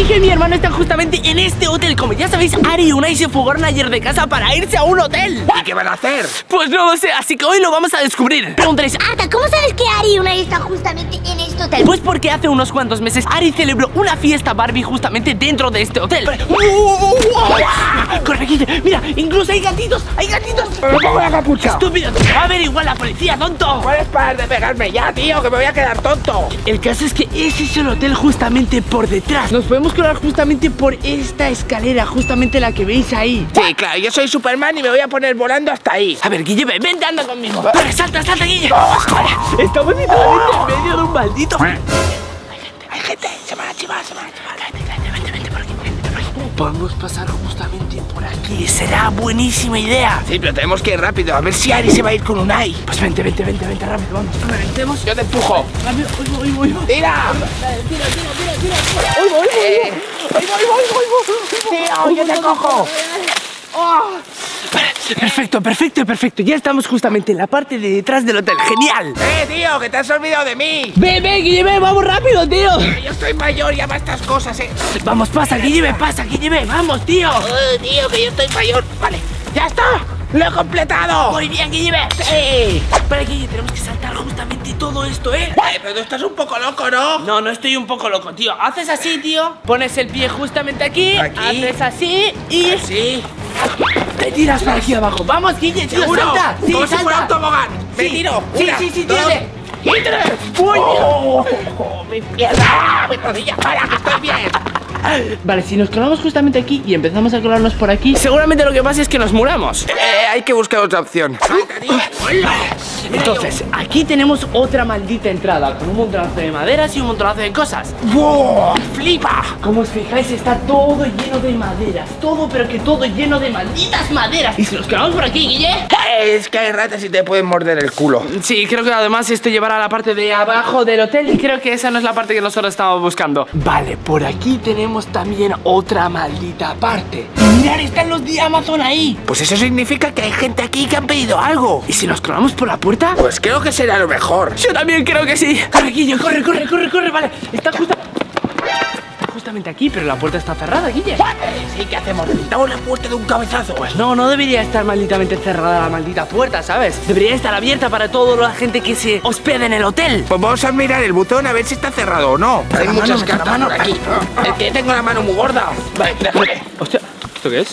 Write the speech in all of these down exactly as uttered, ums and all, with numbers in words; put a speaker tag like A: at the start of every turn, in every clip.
A: que mi hermano está justamente en este hotel. Como ya sabéis, Ari y Unai se fugaron ayer de casa para irse a un hotel.
B: ¿Y qué van a hacer?
A: Pues no lo sé, así que hoy lo vamos a descubrir. Preguntaréis,
C: Arta, ¿cómo sabes que Ari y Unai están justamente en este hotel?
A: pues porque hace unos cuantos meses Ari celebró una fiesta Barbie justamente dentro de este hotel. ¡Uh, uh, uh! Corre, Guille, mira, incluso hay gatitos, hay gatitos.
B: ¡Me pongo la capucha!
A: Estúpido, te va a ver igual la policía, tonto.
B: ¿Puedes parar de pegarme ya, tío? Que me voy a quedar tonto.
A: El caso es que ese es el hotel justamente por detrás. Nos podemos colar justamente por esta escalera, justamente la que veis ahí.
B: Sí, claro, yo soy Superman y me voy a poner volando hasta ahí.
A: A ver, Guille, ven, vente, anda conmigo. Corre, salta, salta, Guille. Vale, estamos literalmente en medio de un maldito...
B: Hay gente, hay gente. Se van a chivar, se van a chivar.
A: Cállate, cállate, vente, vente por aquí, vente por aquí. Podemos pasar justamente por aquí. Será buenísima idea.
B: Sí, pero tenemos que ir rápido. A ver si Ari se va a ir con Unai.
A: Pues vente, vente, vente, vente rápido, vamos. Reventemos.
B: Yo te empujo.
A: Rápido, oigo, oigo, oigo.
B: ¡Tira!
A: Tira, tira, tira, tira. Oigo, oigo, oigo. Oigo, oigo, oigo, oigo.
B: ¡Tío, yo te cojo!
A: Vale, perfecto, perfecto, perfecto. Ya estamos justamente en la parte de detrás del hotel. ¡Genial!
B: ¡Eh, tío, que te has olvidado de mí!
A: Ve, ve, Guille, ve, vamos rápido, tío.
B: Yo estoy mayor y hago estas cosas, eh.
A: Vamos, pasa, Guille, ve, pasa, Guille, ve, vamos, tío.
B: Oh, tío, que yo estoy mayor. Vale, ya está. ¡Lo he completado!
A: Muy bien, Guille, ve.
B: ¡Sí!
A: Vale, Guille, tenemos que saltar justamente todo esto, ¿eh?
B: Eh, pero tú estás un poco loco, ¿no?
A: No, no estoy un poco loco, tío. Haces así, tío. Pones el pie justamente aquí.
B: Aquí.
A: Haces así y...
B: Sí.
A: Te tiras para aquí abajo. Vamos, Guille, tío,
B: ¿Seguro?
A: salta. Sí,
B: Como si
A: salta.
B: fuera un tobogán. Me
A: Sí.
B: tiro.
A: Sí,
B: Una,
A: sí, sí,
B: dos,
A: tírale.
B: y tres.
A: Uy,
B: Oh, oh, mi pierna, mi rodilla. Para, que estoy bien.
A: Vale, si nos colamos justamente aquí y empezamos a colarnos por aquí, seguramente lo que pasa es que nos muramos.
B: Eh, hay que buscar otra opción.
A: Entonces, aquí tenemos otra maldita entrada con un montonazo de maderas y un montonazo de cosas.
B: ¡Wow! ¡Flipa!
A: Como os fijáis, está todo lleno de maderas. Todo, pero que todo lleno de malditas maderas. Y si nos quedamos por aquí, Guille.
B: Eh, Es que hay ratas y te pueden morder el culo.
A: Sí, creo que además esto llevará a la parte de abajo del hotel. Y creo que esa no es la parte que nosotros estábamos buscando. Vale, por aquí tenemos también otra maldita parte. Y mirad, están los de Amazon ahí.
B: Pues eso significa que hay gente aquí que han pedido algo.
A: ¿Y si nos colamos por la puerta?
B: Pues creo que será lo mejor.
A: Yo también creo que sí. Corre, Guille, corre, corre, corre, corre. Vale, está justa... justamente aquí, pero la puerta está cerrada, Guille.
B: Eh, sí, ¿qué hacemos? ¿Necesitamos la puerta de un cabezazo?
A: Pues no, no debería estar malditamente cerrada la maldita puerta, ¿sabes? Debería estar abierta para toda la gente que se hospeda en el hotel.
B: Pues vamos a mirar el botón a ver si está cerrado o no. Hay
A: la
B: muchas
A: mano,
B: cartas
A: la mano.
B: por aquí. Es que tengo la mano muy gorda. Vale, déjame.
A: Hostia, ¿esto qué es?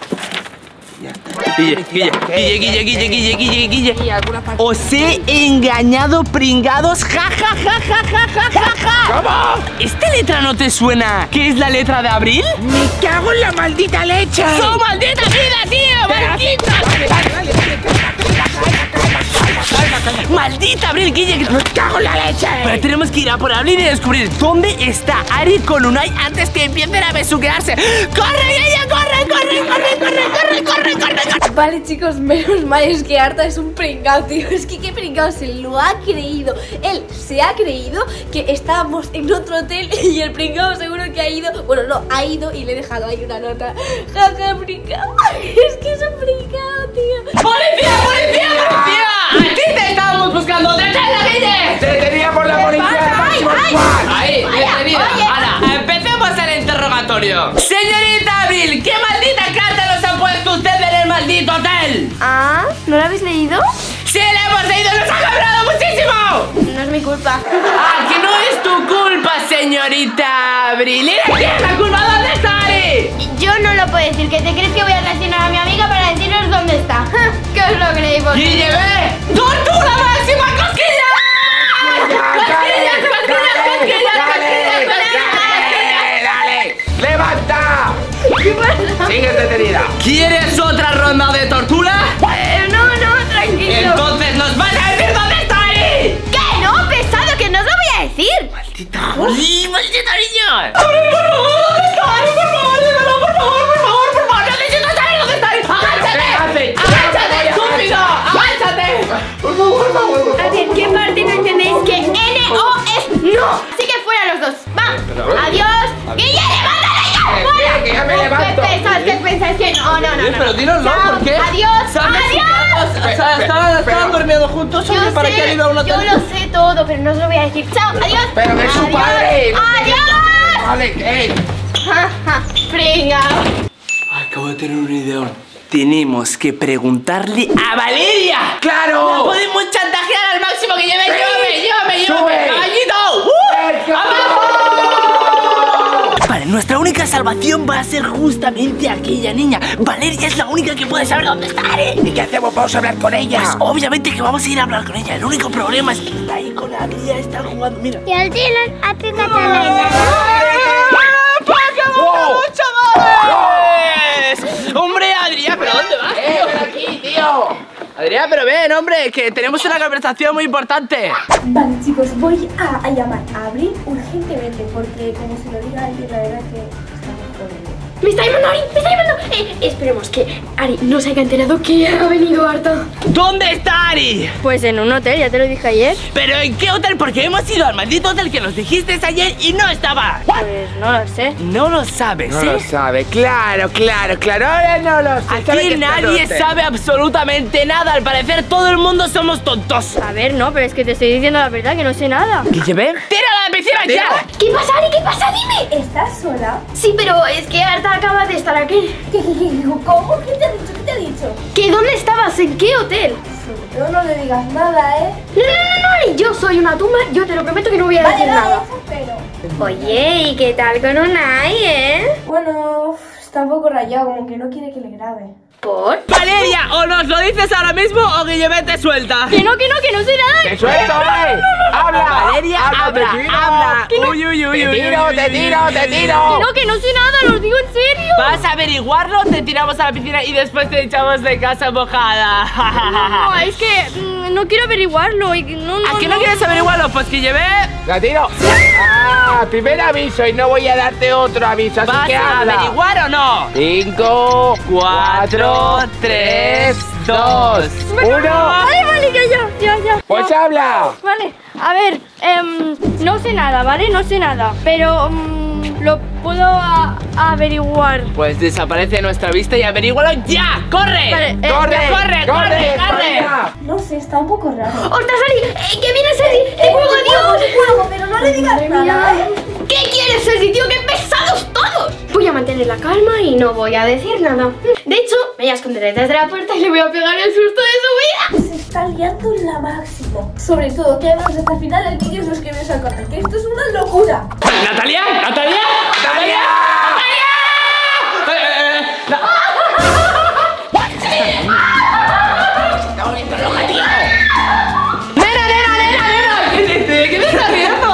A: Guille, Guille, Guille, Guille, Guille, Guille, Guille, Guille.
B: ¿Y alguna parte?
A: Os he engañado, pringados. Ja, ja, ja, ja, ja, ja, ja, ja.
B: ¿Cómo?
A: ¿Esta letra no te suena? ¿Qué es la letra de abril?
B: ¡Me cago en la maldita leche!
A: ¡Oh, maldita vida, tío! ¡Maldita!
B: Dale, dale, dale, dale.
A: ¡Maldita abril, Guille!
B: ¡Me cago en la leche!
A: Pero tenemos que ir a por Abril y descubrir dónde está Ari con Unai antes que empiecen a besuquearse. ¡Corre, Guille! ¡Corre, corre, corre, corre, corre, corre, corre, corre!
D: Vale, chicos, menos mal, es que Arta es un pringao, tío. Es que qué pringao, se lo ha creído. Él se ha creído que estábamos en otro hotel y el pringao seguro que ha ido. Bueno, no, ha ido y le he dejado ahí una nota. Jaja, pringao. Es que es un pringao, tío.
A: ¡Policía, policía, policía! ¡A ti te estábamos buscando! ¡Deténla, Guille!
B: ¡Te teníamos la policía del máximo squad!
A: Ahí,
D: Vaya,
A: detenida.
D: oye.
A: Ahora, empecemos el interrogatorio. Señorita Abril, ¿qué maldita carta nos ha puesto usted en el maldito hotel?
D: Ah, ¿no lo habéis leído?
A: ¡Sí, la hemos leído! ¡Nos ha cobrado muchísimo!
D: No es mi culpa.
A: ¡Ah, que no es tu culpa, señorita Abril! ¿Y de quién es la culpa? ¿Dónde está Ari?
D: Yo no lo puedo decir. ¿Qué te crees que voy a traicionar a mi amiga para deciros dónde está? ¿Qué os lo creéis vosotros?
A: ¡Guille, ve! ¡Tortura máxima! ¡Cosquillas! ¡Cosquillas, cosquillas, cosquillas, cosquillas, cosquillas!
B: ¡Dale! ¡Levanta!
D: ¿Qué pasa?
B: Sigues detenida.
A: ¿Quieres otra ronda de tortura?
D: Eh, no, no, tranquilo.
A: Entonces nos vas a decir dónde está Ari.
D: ¿Qué? No, pesado, que no os lo voy a decir.
A: ¡Maldita! ¡Sí, maldita niña! ¡Abril, por favor! ¿Dónde está Ari? ¡Por favor, dímelo! ¡Por favor, por favor, por favor! ¡Necesito saber dónde está Ari! ¡Agáchate! ¡Agáchate, estúpido! ¡Agáchate!
B: Por favor, por favor.
D: A ver, ¿qué parte no entendéis que N O es no? Así que fuera los dos. ¡Va! ¡Adiós! ¡Guille, levántate ya! ¡Fuera!
B: que ya me levanto.
D: ¿Qué pensáis? ¿Qué pensáis que no? No, no, no.
A: Pero dínoslo,
D: Chao.
A: ¿por qué?
D: ¡Adiós!
A: ¿Sabes?
D: ¡Adiós!
A: O sea, estaban, estaban durmiendo juntos.
D: Yo
A: ¿Sabes para qué han ido a un
D: sé, yo
A: hotel?
D: lo sé todo, pero no os lo voy a decir. ¡Chao! ¡Adiós!
B: Pero que es su
D: Adiós.
B: padre.
D: ¡Adiós!
B: Vale, eh.
D: Pringa.
A: Acabo de tener un ideón. Tenemos que preguntarle a Valeria.
B: ¡Claro!
A: ¡La podemos chantajear al máximo! ¡Que lleve,
B: Sí.
A: llévame, llévame, llévame!
B: ¡Sube!
A: ¡Caballito! ¡Uh! ¡Abajo! Vale, nuestra única salvación va a ser justamente aquella niña. Valeria es la única que puede saber dónde está Ari.
B: ¿Y qué hacemos? ¿Vamos a hablar con ella?
A: Pues obviamente que vamos a ir a hablar con ella. El único problema es que está ahí con Adria, está jugando. Mira.
C: Y al Dylan, a Picatalena.
B: ¡Wow!
A: ¡Chavales! ¡Hombre, Adrián! ¿Pero dónde vas?
B: ¡Eh, ven aquí, tío!
A: Adrián, pero ven, hombre, que tenemos una conversación muy importante.
D: Vale, chicos, voy a, a llamar a Abril urgentemente porque como se lo diga a alguien, la verdad que estamos jodidos. ¡Me está llamando Ari! ¡Me está llamando! Eh, esperemos que Ari no se haya enterado que ha venido Arta.
A: ¿Dónde está Ari?
E: Pues en un hotel, ya te lo dije ayer.
A: ¿Pero en qué hotel? Porque hemos ido al maldito hotel que nos dijiste ayer y no estaba.
E: Pues no lo sé.
A: No lo sabes,
B: No
A: ¿eh?
B: lo sabe, claro, claro, claro. Ahora no lo sé. Sabe que
A: Aquí
B: está
A: nadie
B: en el
A: sabe absolutamente nada. Al parecer todo el mundo somos tontos.
E: A ver, no, pero es que te estoy diciendo la verdad, que no sé nada.
A: ¿Qué llevé? ¡Tírala a la piscina ya!
D: ¿Qué pasa, Ari? ¿Qué pasa? Dime. ¿Estás sola? Sí, pero es que Arta acaba de estar aquí. ¿Qué, qué, qué? ¿Cómo? ¿Qué te ha dicho? ¿Qué te ha dicho? ¿Que dónde estabas? ¿En qué hotel?
E: Pero no le digas nada, ¿eh?
D: No, no, no, no, Ari. Yo soy una tumba. Yo te lo prometo que no voy a decir nada.
E: Oye, ¿y qué tal con Unai, eh?
D: Bueno, está un poco rayado, como que no quiere que le grabe.
E: ¿Por?
A: Valeria, o nos lo dices ahora mismo o Guillemé te suelta.
E: Que no, que no, que no sé nada.
B: ¡Te suelto, eh! ¡Habla!
A: Valeria, habla,
B: te tiro.
A: habla.
B: Que no-
A: Uy, uy, uy,
B: Te
A: uy,
B: tiro,
A: uy,
B: te
A: uy,
B: tiro,
A: uy,
B: te
A: uy,
B: tiro.
E: Que no, que no sé nada, lo digo en serio.
A: Vas a averiguarlo, te tiramos a la piscina y después te echamos de casa mojada.
E: No, es que mm, no quiero averiguarlo. Y no, no,
A: ¿A que no quieres averiguarlo? Pues que llevé.
B: ¡La tiro! ¡Ah! Primer aviso y no voy a darte otro aviso, así
A: ¿Vas
B: que
A: a
B: habla.
A: averiguar o no?
B: Cinco,
A: Cuatro, tres, dos,
B: uno.
E: Vale, vale, ya, ya, ya, ya.
B: Pues habla.
E: Vale, a ver, em, no sé nada, ¿vale? No sé nada, pero mm, lo puedo a- averiguar.
A: Pues desaparece de nuestra vista y averígualo ya. ¡Corre!
E: Vale, eh,
B: ¡Corre!
A: corre, corre, corre!
B: España.
D: No sé, está un poco raro.
E: ¡Hortas, Ari! Eh, ¡Que viene Sergi! ¡Te cuelgo, Dios!
D: ¡Te cuelgo, pero no le digas nada!
E: ¿Qué quieres, Sergi, tío? ¡Qué pesados todos! Voy a mantener la calma y no voy a decir nada. De hecho, me voy a esconder detrás de la puerta y le voy a pegar el susto de su vida.
D: Se está liando la máximo. Sobre todo, que además hasta el final el vídeo es los que me sacan. Que esto es una locura.
A: ¡Natalia! ¡Natalia! ¡Natalia! ¡Eh, eh, eh! Na- ¡Nena, nena, nena, nena! ¿Qué te, qué te estás riendo?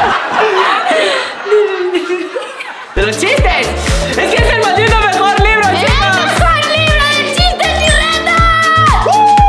A: ¡De los chistes! ¡Es que es el maldito mejor libro, chicos!
E: ¡Mejor libro de chistes violentos!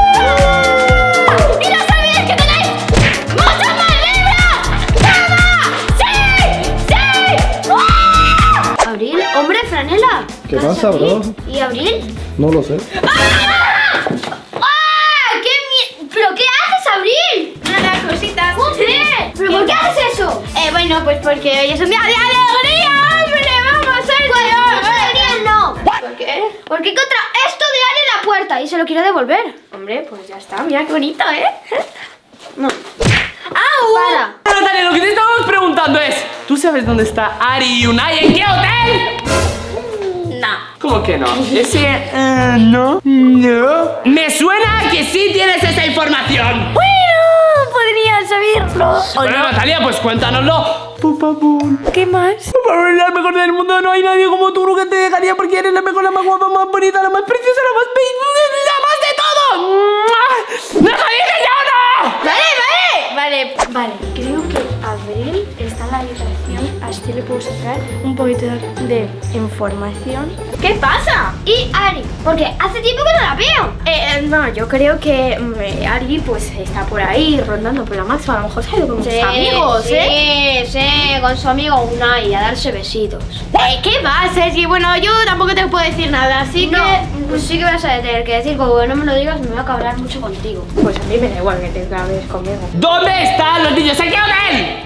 E: ¡Y no sabéis que tenéis muchos más libros! ¡Toma! ¡Sí! ¡Sí! ¡Ah! Abril, hombre, franela.
F: ¿Qué pasa, bro?
E: ¿Y Abril?
F: No lo sé.
E: ¡Ah! ¡Qué mie... ¿Pero qué haces, Abril? Nada, cositas. ¡Joder! ¿Pero por qué haces eso? Eh, bueno, pues porque hoy es un día de alegría, hombre. Vamos, Sergio.
C: Pues alegría no.
E: ¿Por qué?
C: Porque encontré esto de Ari en la puerta y se lo quiero devolver.
E: Hombre, pues ya está. Mira qué bonito, ¿eh?
C: No.
E: ¡Au!
C: Para.
A: Natalia, lo que te estábamos preguntando es: ¿tú sabes dónde está Ari y Unai? ¿En qué hotel?
E: No.
A: ¿Cómo que no? Ese... eh, no. No. Me suena que sí tienes esa información.
E: Bueno, podrías saberlo. ¿O
A: Bueno,
E: no?
A: Natalia, pues cuéntanoslo. Por favor.
E: ¿Qué más?
A: Por favor, eres la mejor del mundo. No hay nadie como tú. Nunca te dejaría porque eres la mejor, la más guapa, más bonita, la más preciosa, la más pe... la más de todo. ¡Natalia, que ya no!
E: Vale, vale. Vale, vale. Creo que Abril está en la habitación. Así le puedo sacar un poquito de información. ¿Qué pasa?
C: Y Ari, porque hace tiempo que no la veo.
E: Eh, eh, no, yo creo que mm, Ari pues está por ahí rondando por la máxima. A lo mejor se ha ido con sus amigos,
C: sí,
E: ¿eh?
C: sí, con su amigo Unai a darse besitos.
E: Eh, ¿Qué va, Sergi? Bueno, yo tampoco te puedo decir nada, así
C: No,
E: que...
C: pues sí que vas a tener que decir, porque no me lo digas, me voy a cabrear mucho contigo.
E: Pues a mí me da igual que te cabres conmigo.
A: ¿Dónde están los niños? ¿En qué hotel?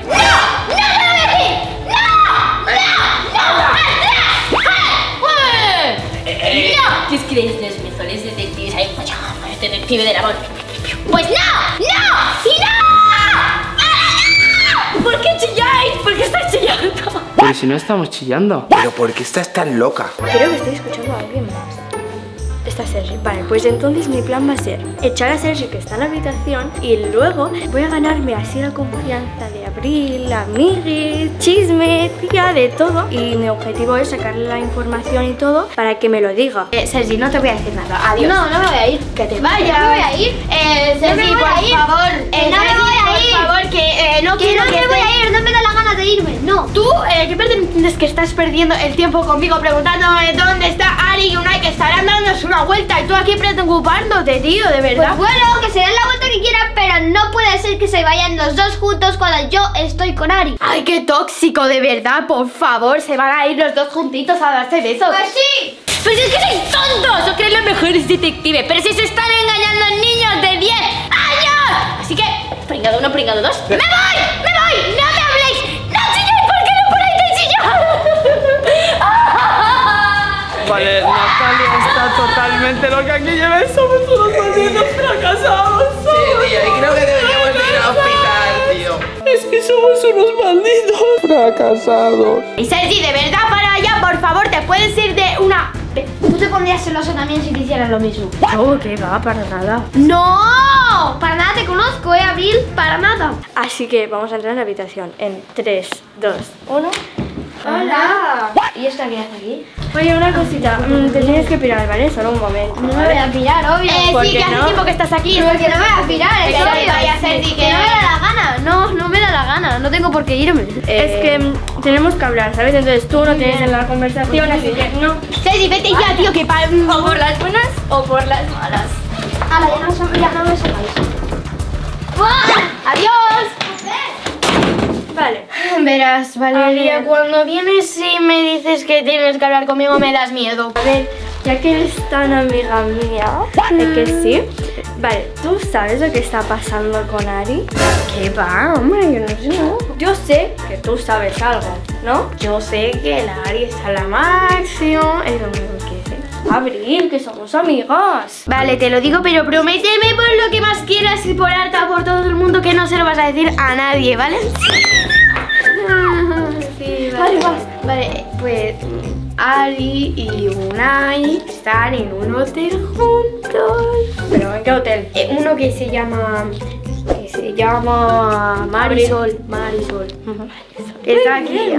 C: ¿Qué creéis de los mejores detectives? Ay, pues, el detective del amor. Pues no, no, y no.
E: ¿Por qué chilláis? ¿Por qué estáis chillando?
A: Pero si no estamos chillando.
B: Pero ¿por qué estás tan loca?
F: Creo que estoy escuchando a alguien más. Está Sergi. Vale, pues entonces mi plan va a ser echar a Sergi que está en la habitación y luego voy a ganarme así la confianza de Abril, amiguis, chisme, tía, de todo. Y mi objetivo es sacarle la información y todo para que me lo diga.
E: Eh, Sergi, no te voy a decir nada. Adiós.
F: No, no me voy a ir.
E: Que te vayas. No me voy a ir. Eh, Sergi,
F: me voy
E: por
F: a ir.
E: favor.
F: Eh, no me
E: Sergi,
F: voy a
E: por
F: ir.
E: favor, que eh, no
F: Que
E: quiero
F: no
E: que
F: me voy
E: estés-
F: a ir, no me da la gana de irme, no.
E: Tú, eh, ¿qué pretendes que estás perdiendo el tiempo conmigo preguntándome dónde está Ari y Unai, que estarán dándose una vuelta y tú aquí preocupándote, tío, de verdad?
F: Pues bueno, que se den la vuelta que quieran, pero no puede ser que se vayan los dos juntos cuando yo estoy con Ari.
E: Ay, qué tóxico, de verdad, por favor, se van a ir los dos juntitos a darse besos.
F: Pues sí.
E: Pues es que sois tontos, os creéis los mejores detectives, pero si se están engañando niños de diez años. Así que, pringado uno, pringado dos. ¡Me voy! ¡Me voy! ¡No me habléis! ¡No chilléis! ¿Por qué no paráis de chillar?
A: Vale, Natalia está totalmente loca aquí. Ya ves, somos unos malditos fracasados.
B: Sí, tío, y creo que deberíamos de ir al hospital, tío.
A: Es que somos unos malditos fracasados.
E: Y Sergi, de verdad, para allá, por favor, te puedes ir de una...
F: Tú te pondrías celoso también si te hicieran lo mismo.
E: No, que va, para nada.
F: ¡No! Para nada te conozco, ¿eh, Abril? Para nada. Así que vamos a entrar en la habitación en tres, dos, uno.
E: Hola.
F: ¿Y esta qué hace aquí? Oye, una cosita, mm, te tienes que pirar, ¿vale? Solo un momento. No me voy a pirar, obvio.
E: Eh,
F: ¿Por
E: sí,
F: qué
E: que hace
F: no?
E: tiempo que estás aquí.
F: Porque no me voy a pirar,
E: Es
F: es
E: obvio.
F: obvio.
E: Vaya, Sergi, que-
F: que no me da la gana. No, no me da la gana. No tengo por qué irme. Es que mm, tenemos que hablar, ¿sabes? Entonces tú no tienes en la conversación, así que no.
E: Sergi, vete ya, tío, que para...
F: O por las buenas o por las malas.
E: Ala, ya no, ya no me sacáis. ¡Adiós!
F: Vale.
E: Verás, Valeria,
F: A ver.
E: cuando vienes y me dices que tienes que hablar conmigo, me das miedo.
F: A ver, ya que eres tan amiga mía, ¿de que sí? Vale, ¿tú sabes lo que está pasando con Ari?
E: ¿Qué va, hombre? Yo no sé, ¿no?
F: Yo sé que tú sabes algo, ¿no?
E: Yo sé que la Ari está a la máxima, es lo único que sé.
F: Abril, que somos amigas.
E: Vale, te lo digo, pero prométeme por lo que más quieras y por harta por todo el mundo que no se lo vas a decir a nadie, ¿vale? Sí,
F: Vale, vas.
E: Vale, pues Ari y Unai están en un hotel juntos.
F: ¿Pero en qué hotel?
E: Eh, uno que se llama... que se llama Marisol. Marisol. Que está aquí.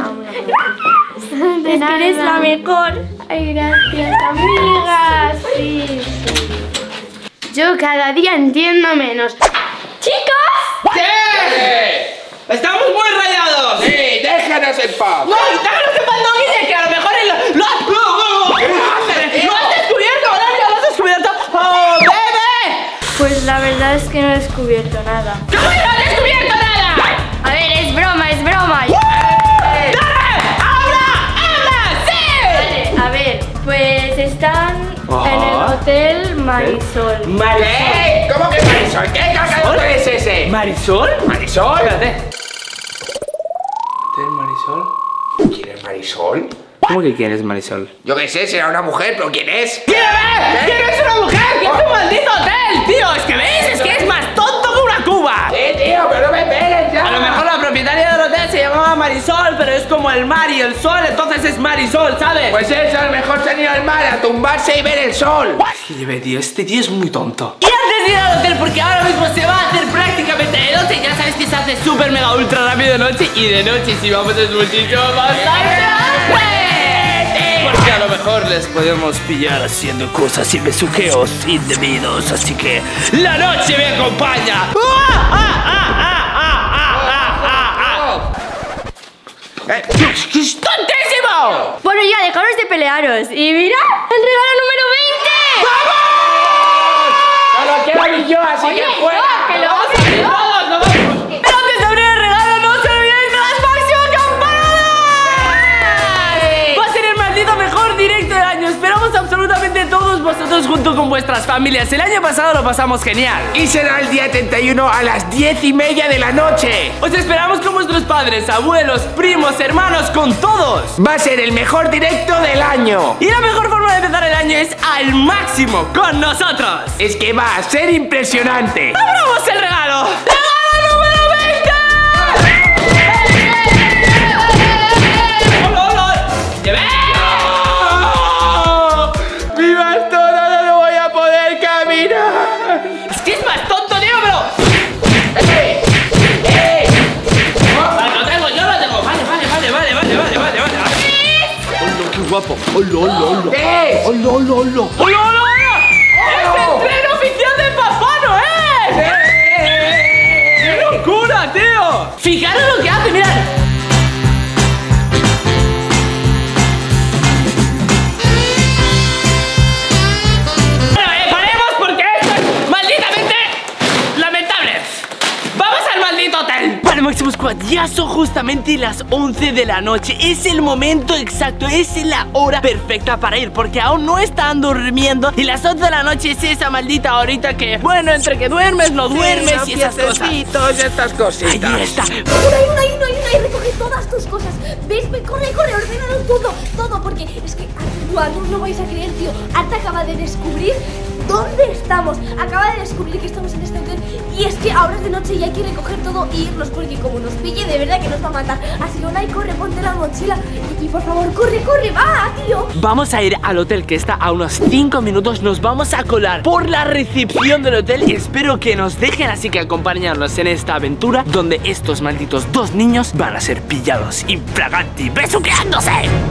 E: De
F: Es que eres
E: nada.
F: la mejor.
E: Ay, gracias, amigas. Sí, sí. Yo cada día entiendo menos. ¡Chicos!
A: ¿Qué? ¡Estamos muy rayados!
B: Sí, déjanos en paz.
A: ¡No! ¡Déjanos en paz, no, Guille! ¡Que a lo mejor el... ¡Lo has... ¡Lo has descubierto, Valeria! ¡Lo has descubierto! ¡Oh, bebé!
F: Pues la verdad es que no he descubierto nada.
A: ¿Cómo que no has descubierto nada?
F: A ver, es broma, es broma.
A: ¡Habla! ¡Habla! ¡Sí!
F: A ver, pues están
A: Ajá.
F: en el hotel Marisol.
B: ¿Qué? ¿Cómo que Marisol? ¿Qué cagado es ese?
A: ¿Marisol?
B: ¿Marisol?
A: Espérate. ¿Hotel Marisol?
B: ¿Quién es Marisol?
A: ¿Cómo que quién es Marisol?
B: Yo qué sé, será una mujer, pero ¿quién es?
A: ¿Quién es? ¿Quién es una mujer? ¿Quién es un maldito hotel, tío? Es que veis, es que es más tonto que una cuba.
B: Sí, tío, pero no me pegues ya.
A: A lo mejor la propietaria del hotel se llamaba Marisol, pero es como el mar y el sol, entonces es Marisol, ¿sabes?
B: Pues eso, a lo mejor se han ido al mar a tumbarse y ver el sol.
A: Es que lleve, tío, este tío es muy tonto. Y antes de ir al hotel, porque ahora mismo se va a hacer prácticamente de noche, ya sabes que se hace súper mega ultra rápido de noche, y de noche si vamos es muchísimo más tarde. Porque a lo mejor les podemos pillar haciendo cosas y besuqueos indebidos, así que la noche me acompaña. ¡Ah, ah, ah, ah, ah, ah, ah, ah!
B: Eh,
A: ¡Tontísimo!
F: Bueno, ya, dejaros de pelearos. Y mira, el regalo número veinte.
B: no lo quiero ni yo, así que fuera.
F: que lo
A: ¡Vamos a abrir todos! ¡No vamos! ¡Pero antes de abrir el regalo, no se olviden de las máximas campanadas! Va a ser el maldito mejor directo del año. Esperamos absolutamente todos vosotros junto con vuestras familias. El año pasado lo pasamos genial.
B: Y será el día treinta y uno a las diez y media de la noche.
A: Os esperamos con vuestros padres, abuelos, primos, hermanos, con todos.
B: Va a ser el mejor directo del año.
A: Y la mejor forma de empezar el año es al máximo con nosotros.
B: Es que va a ser impresionante.
A: ¡Abramos el regalo! ¡Regalo número veinte! ¡Hola, hola! ¡Hola, hola, hola! ¡Es el tren oficial de Papá Noel! ¡Qué locura, tío! Fijaros lo que hace, mirad. Bueno, eh, paremos porque esto es malditamente lamentable. ¡Vamos al maldito hotel! Vale, Máximo Squad, ya son justamente las once de la noche. Es el momento exacto, es la hora perfecta para ir, porque aún no están durmiendo. Y las once de la noche es esa maldita horita que, bueno, entre que duermes, no duermes
B: Sí,
A: y esas cosas.
B: piececitos y estas cositas.
A: Ahí está.
D: Una y una y una y una y recoge todas tus cosas. ¿Ves? Ve, corre, corre, ordénalo todo, todo, porque es que Arta, no lo vais a creer, tío. Arta acaba de descubrir dónde estamos. Acaba de descubrir que estamos en este hotel. Y es que ahora es de noche y hay que recoger todo e irnos, porque como nos pille, de verdad que nos va a matar. Así que Unai, corre, ponte la mochila. Y, y por favor, corre, corre, va, tío.
A: Vamos a ir al hotel que está a unos cinco minutos. Nos vamos a colar por la recepción del hotel y espero que nos dejen, así que acompañarnos en esta aventura donde estos malditos dos niños van a ser pillados infraganti besuqueándose.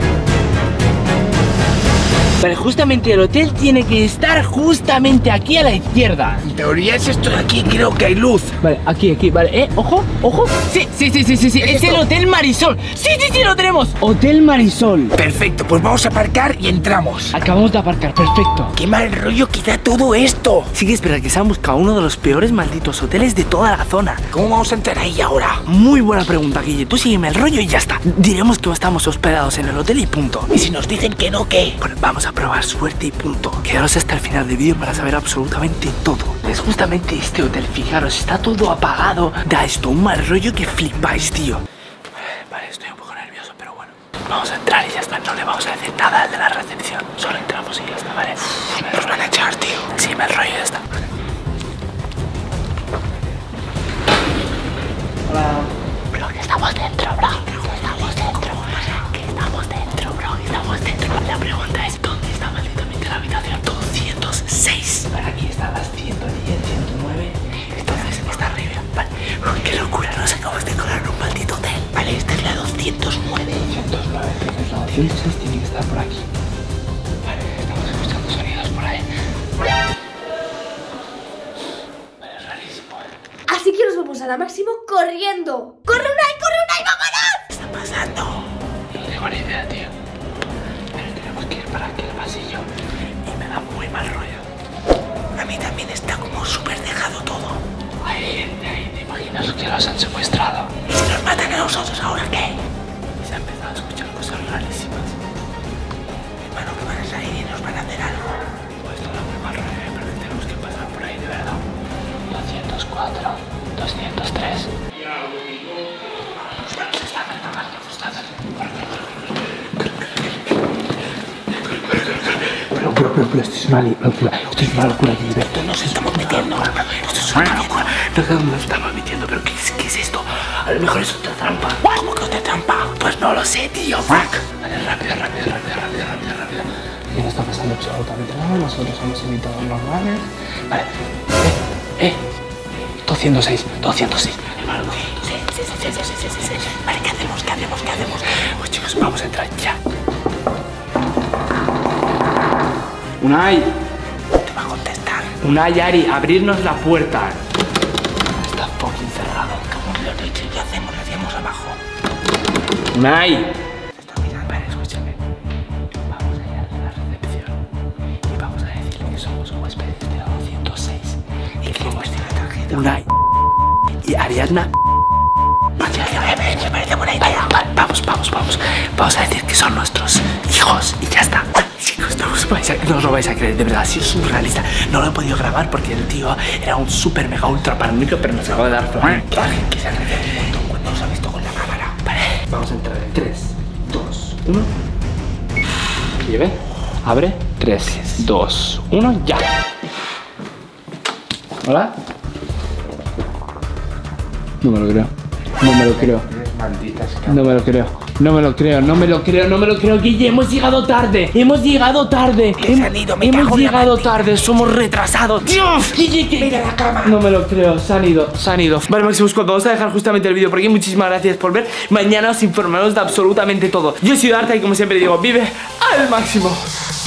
A: Vale, justamente el hotel tiene que estar justamente aquí a la izquierda.
B: En teoría es esto de aquí, creo que hay luz.
A: Vale, aquí, aquí, vale, eh, ojo, ojo. Sí, sí, sí, sí, sí, sí. Es el Hotel Marisol. Sí, sí, sí, lo tenemos. Hotel Marisol.
B: Perfecto, pues vamos a aparcar y entramos.
A: Acabamos de aparcar, perfecto.
B: Qué mal rollo que da todo esto.
A: Sí que es verdad que se han buscado uno de los peores malditos hoteles de toda la zona.
B: ¿Cómo vamos a entrar ahí ahora?
A: Muy buena pregunta, Guille. Tú sígueme el rollo y ya está. Diremos que estamos hospedados en el hotel y punto.
B: ¿Y si nos dicen que no, qué?
A: Bueno, vamos a probar suerte y punto. Quedaros hasta el final del vídeo para saber absolutamente todo. Es justamente este hotel, fijaros, está todo apagado. Da esto un mal rollo que flipáis, tío. Vale, estoy un poco nervioso, pero bueno. Vamos a entrar y ya está. No le vamos a decir nada al de la recepción. Solo entramos y ya está, ¿vale?
B: Nos van a echar, tío.
A: Sí, me rollo y ya está. Hola. Bro, que estamos dentro, bro. Estamos dentro. Que estamos dentro, bro. Estamos dentro. La pregunta es, ¿dónde está malditamente la habitación doscientos seis? Vale, aquí están las ciento diez, ciento nueve. Entonces está arriba. Vale. Uy, qué locura. No sé cómo es decorar un maldito hotel. Vale, esta es la doscientos nueve. doscientos nueve. Entonces la doscientos seis tiene que estar por aquí. Vale, estamos escuchando sonidos por ahí. Vale, es rarísimo, ¿eh?
D: Así que nos vamos a la Máximo corriendo. ¡Corre, Unai, corre, Unai, vámonos!
B: ¿Qué está pasando?
A: No tengo ni idea, tío. Pero tenemos que ir para aquel pasillo y me da muy mal rollo.
B: A mí también está como súper dejado todo.
A: Hay gente ahí, ¿te imaginas que los han secuestrado?
B: ¿Y si nos matan a nosotros ahora qué?
A: Y se ha empezado a escuchar cosas rarísimas.
B: Hermano, que van a salir y nos van a hacer algo.
A: Pues esto da muy mal rollo, ¿eh? Pero que tenemos que pasar por ahí, de verdad. doscientos cuatro, doscientos tres. Se está acercando, se está acercando. Pero, pero, pero, pero, esto es una locura. Esto es una locura, Gilberto.
B: Nos estamos metiendo.
A: Esto es una locura. No sé dónde nos estamos metiendo, pero ¿qué es, qué es esto? A lo mejor es otra trampa.
B: ¿Cómo que otra trampa?
A: Pues no lo sé, tío. Fuck. Vale, rápido, rápido, rápido, rápido, rápido, rápido. Aquí no está pasando absolutamente nada. Nosotros hemos evitado normales. Vale. Eh, eh. doscientos seis, doscientos seis. Vale,
B: Sí, sí, sí, sí, sí, sí, sí, sí. Vale, ¿qué hacemos? ¿Qué hacemos? ¿Qué hacemos?
A: pues chicos, vamos a entrar ya. Unai.
B: Te va a contestar.
A: Unai, Ari, abrirnos la puerta. Está fucking cerrado.
B: Como lo he dicho, ¿qué hacemos? Lo hacemos abajo.
A: Unai.
B: Está mirando.
A: Vale, escúchame. Vamos a ir a la recepción y vamos a decirle que somos huéspedes de la doscientos seis.
B: ¿Y qué muestra la tarjeta?
A: Unai y Ariadna.
B: Me parece buena idea.
A: Vale, vamos, vamos, vamos. Vamos a decir que son nuestros hijos y ya está. Chicos, no os, vais a, no os lo vais a creer, de verdad, ha sido surrealista. No lo he podido grabar porque el tío era un super mega ultra paranoico, pero nos acaba de dar flor.
B: Que se arregle un montón cuando os ha visto con la cámara.
A: Vale, vamos a entrar en tres, dos, uno. ¿Y ve? Abre. tres, dos, uno, ya. ¿Hola? No me lo creo. No me lo creo. No me lo creo. No me lo creo, no me lo creo, no me lo creo, Guille, hemos llegado tarde, hemos llegado tarde,
B: Que se han ido, me
A: hemos
B: cago en la
A: llegado
B: maldita.
A: tarde, somos retrasados. Dios, Guille, que...
B: Mira la cama.
A: No me lo creo, se han ido, se han ido. Vale, Máximo Squad, vamos a dejar justamente el vídeo por aquí. Muchísimas gracias por ver. Mañana os informaremos de absolutamente todo. Yo soy Arta y como siempre digo, vive al máximo.